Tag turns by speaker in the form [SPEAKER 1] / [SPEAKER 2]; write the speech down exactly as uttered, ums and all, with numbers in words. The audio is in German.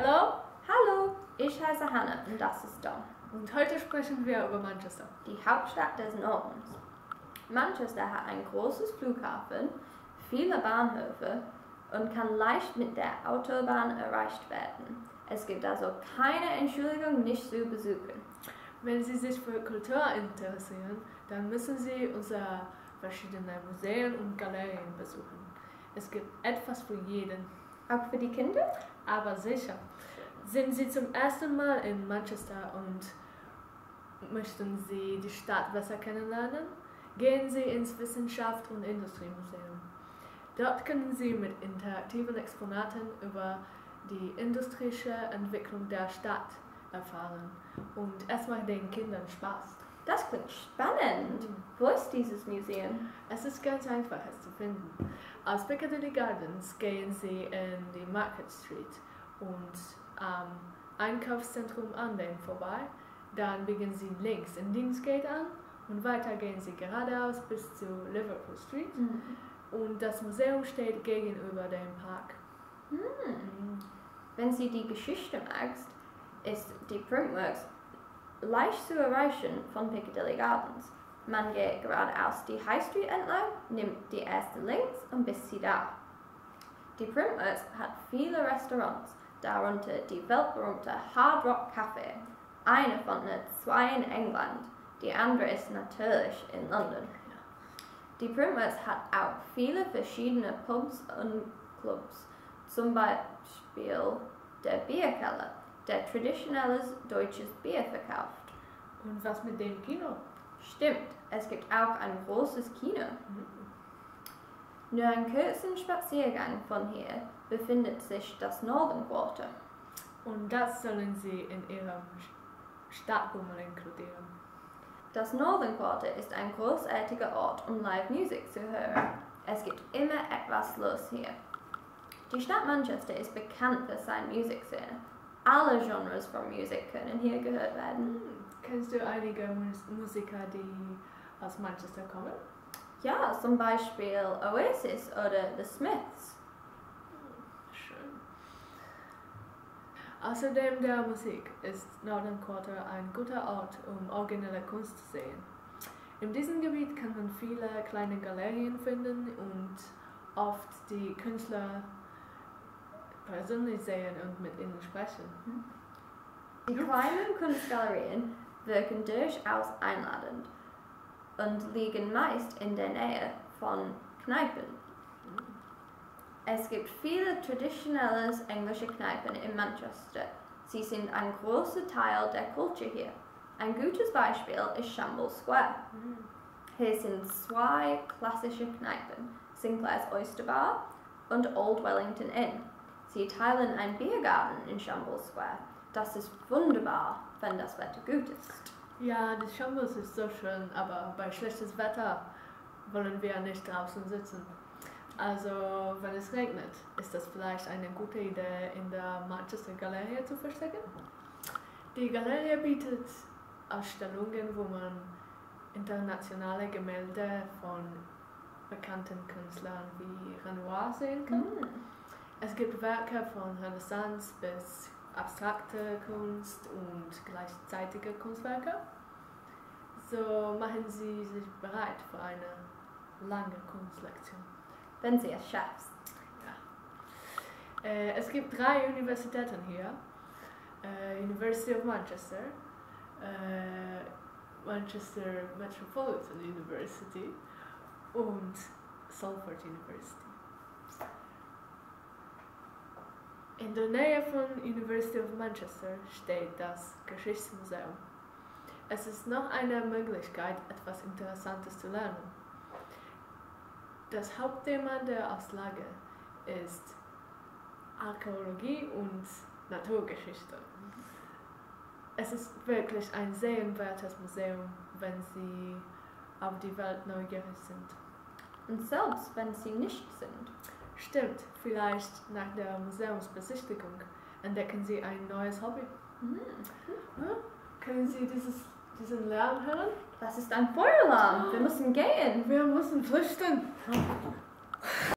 [SPEAKER 1] Hallo?
[SPEAKER 2] Hallo, ich heiße Hannah und das ist Dom.
[SPEAKER 1] Und heute sprechen wir über Manchester.
[SPEAKER 2] Die Hauptstadt des Nordens. Manchester hat ein großes Flughafen, viele Bahnhöfe und kann leicht mit der Autobahn erreicht werden. Es gibt also keine Entschuldigung, nicht zu besuchen.
[SPEAKER 1] Wenn Sie sich für Kultur interessieren, dann müssen Sie unsere verschiedenen Museen und Galerien besuchen. Es gibt etwas für jeden.
[SPEAKER 2] Auch für die Kinder?
[SPEAKER 1] Aber sicher. Sind Sie zum ersten Mal in Manchester und möchten Sie die Stadt besser kennenlernen? Gehen Sie ins Wissenschafts- und Industriemuseum. Dort können Sie mit interaktiven Exponaten über die industrielle Entwicklung der Stadt erfahren und es macht den Kindern Spaß.
[SPEAKER 2] Das klingt spannend. Mhm. Wo ist dieses Museum?
[SPEAKER 1] Es ist ganz einfach, es zu finden. Aus Piccadilly Gardens gehen Sie in die Market Street und am Einkaufszentrum an dem vorbei. Dann biegen Sie links in Deansgate an und weiter gehen Sie geradeaus bis zu Liverpool Street. Mhm. Und das Museum steht gegenüber dem Park.
[SPEAKER 2] Mhm. Wenn Sie die Geschichte magst, ist die Printworks leicht zu erreichen von Piccadilly Gardens. Man geht geradeaus die High Street entlang, nimmt die erste links und bis sie da. Die Printworks hat viele Restaurants, darunter die weltberühmte Hard Rock Café, eine von den zwei in England, die andere ist natürlich in London. Die Printworks hat auch viele verschiedene Pubs und Clubs, zum Beispiel der Bierkeller, der traditionelles deutsches Bier verkauft.
[SPEAKER 1] Und was mit dem Kino?
[SPEAKER 2] Stimmt, es gibt auch ein großes Kino. Mhm. Nur einen kurzen Spaziergang von hier befindet sich das Northern Quarter.
[SPEAKER 1] Und das sollen Sie in Ihrem Stadtbummel inkludieren.
[SPEAKER 2] Das Northern Quarter ist ein großartiger Ort, um Live Music zu hören. Es gibt immer etwas los hier. Die Stadt Manchester ist bekannt für seine Musikszene. Alle Genres von Musik können hier gehört werden.
[SPEAKER 1] Hm. Kennst du einige Mus Musiker, die aus Manchester kommen?
[SPEAKER 2] Ja, zum Beispiel Oasis oder The Smiths.
[SPEAKER 1] Schön. Außerdem der Musik ist Northern Quarter ein guter Ort, um originelle Kunst zu sehen. In diesem Gebiet kann man viele kleine Galerien finden und oft die Künstler persönlich sehen und mit ihnen sprechen.
[SPEAKER 2] Die kleinen Kunstgalerien wirken durchaus einladend und liegen meist in der Nähe von Kneipen. Es gibt viele traditionelle englische Kneipen in Manchester. Sie sind ein großer Teil der Kultur hier. Ein gutes Beispiel ist Campbell Square. Hier sind zwei klassische Kneipen, Sinclair's Oyster Bar und Old Wellington Inn. Sie teilen einen Biergarten in Campbell Square. Das ist wunderbar, wenn das Wetter gut ist.
[SPEAKER 1] Ja, das Campbell ist so schön, aber bei schlechtes Wetter wollen wir nicht draußen sitzen. Also, wenn es regnet, ist das vielleicht eine gute Idee, in der Manchester Galerie zu verstecken. Die Galerie bietet Ausstellungen, wo man internationale Gemälde von bekannten Künstlern wie Renoir sehen kann. Mm. Es gibt Werke von Renaissance bis abstrakte Kunst und gleichzeitige Kunstwerke. So machen Sie sich bereit für eine lange Kunstlektion.
[SPEAKER 2] Wenn Sie es schaffen.
[SPEAKER 1] Ja. Äh, es gibt drei Universitäten hier. Äh, University of Manchester, äh, Manchester Metropolitan University und Salford University. In der Nähe von University of Manchester steht das Geschichtsmuseum. Es ist noch eine Möglichkeit, etwas Interessantes zu lernen. Das Hauptthema der Auslage ist Archäologie und Naturgeschichte. Es ist wirklich ein sehenswertes Museum, wenn Sie auf die Welt neugierig sind. Und
[SPEAKER 2] selbst wenn Sie nicht sind.
[SPEAKER 1] Stimmt, vielleicht nach der Museumsbesichtigung entdecken Sie ein neues Hobby. Mhm. Hm? Können Sie dieses, diesen Lärm hören?
[SPEAKER 2] Das ist ein Feueralarm. Wir müssen gehen.
[SPEAKER 1] Wir müssen flüchten.